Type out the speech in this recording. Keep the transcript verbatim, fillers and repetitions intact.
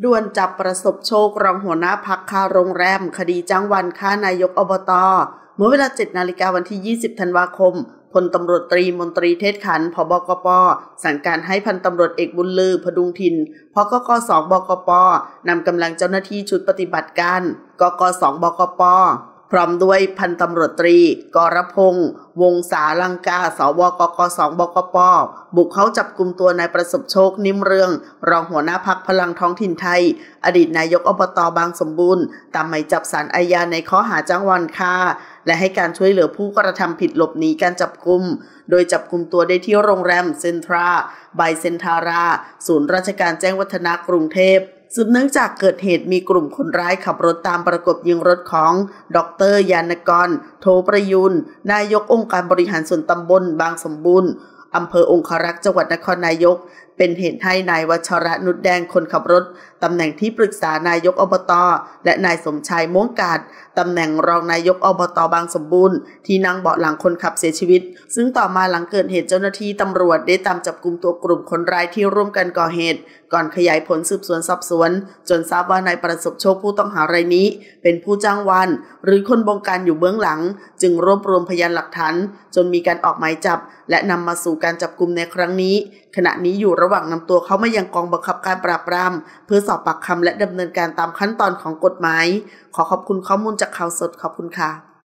ด่วนจับประสบโชครองหัวหน้าพรรคคาโรงแรมคดีจ้างวานฆ่านายกอบต.เมื่อเวลา เจ็ดนาฬิกาวันที่ ยี่สิบธันวาคมพลตำรวจตรีมนตรีเทศขันธ์ ผบกป.สั่งการให้พันตำรวจเอกบุญลือพดุงถิ่น ผกก.สอง บกป.นำกำลังเจ้าหน้าที่ชุดปฏิบัติการกก.สอง บกป.พร้อมด้วยพันตำรวจตรีกรพงษ์วงศาลังกา สวกก.สอง บกป.บุกเข้าจับกุมตัวนายประสบโชคนิ่มเรืองรองหัวหน้าพรรคพลังท้องถิ่นไทยอดีตนายกอบต.บางสมบูรณ์ตามหมายจับศาลอาญาในข้อหาจ้างวานฆ่าและให้การช่วยเหลือผู้กระทำผิดหลบหนีการจับกุมโดยจับกุมตัวได้ที่โรงแรมเซ็นทราบายเซ็นทาราศูนย์ราชการแจ้งวัฒนะกรุงเทพสืบเนื่องจากเกิดเหตุมีกลุ่มคนร้ายขับรถตามประกบยิงรถของดร.ยานกรโทประยุนนายกองค์การบริหารส่วนตำบลบางสมบูรณ์อำเภอองครักษ์จังหวัดนครนายกเป็นเหตุให้นายวัชระนุชแดงคนขับรถตำแหน่งที่ปรึกษานายกอบต.และนายสมชายม่วงกาดตำแหน่งรองนายกอบต.บางสมบูรณ์ที่นั่งเบาะหลังคนขับเสียชีวิตซึ่งต่อมาหลังเกิดเหตุเจ้าหน้าที่ตำรวจได้ตามจับกุมตัวกลุ่มคนร้ายที่ร่วมกันก่อเหตุก่อนขยายผลสืบสวนสอบสวนจนทราบว่านายประสบโชคผู้ต้องหารายนี้เป็นผู้จ้างวานหรือคนบงการอยู่เบื้องหลังจึงรวบรวมพยานหลักฐานจนมีการออกหมายจับและนำมาสู่การจับกุมในครั้งนี้ขณะนี้อยู่ระหว่างนำตัวเขามายังกองบังคับการปราบปรามเพื่อสอบปากคำและดำเนินการตามขั้นตอนของกฎหมายขอขอบคุณข้อมูลจากข่าวสดขอบคุณค่ะ